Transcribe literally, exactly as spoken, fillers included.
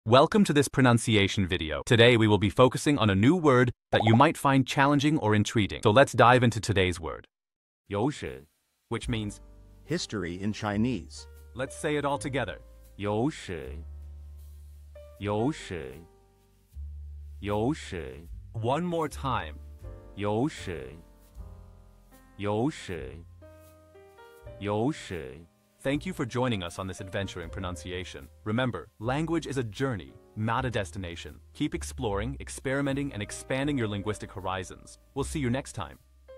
Welcome to this pronunciation video. Today we will be focusing on a new word that you might find challenging or intriguing. So let's dive into today's word. 有史, which means history in Chinese. Let's say it all together. 有史,有史,有史. One more time. 有史,有史,有史. Thank you for joining us on this adventure in pronunciation. Remember, language is a journey, not a destination. Keep exploring, experimenting, and expanding your linguistic horizons. We'll see you next time.